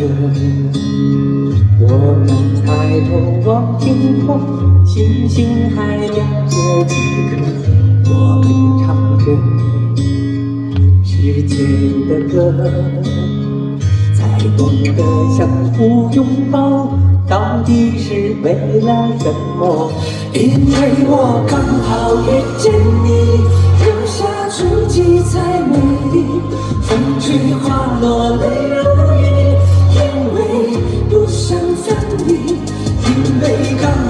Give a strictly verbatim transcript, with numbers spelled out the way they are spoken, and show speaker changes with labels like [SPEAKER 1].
[SPEAKER 1] 我们抬头望天空，星星还亮着几颗。我们唱着时间的歌，才懂得相互拥抱，到底是为了什么？
[SPEAKER 2] 因为我刚好遇见你，留下足迹才美丽。风吹花落泪如雨，因为不想分离，因为刚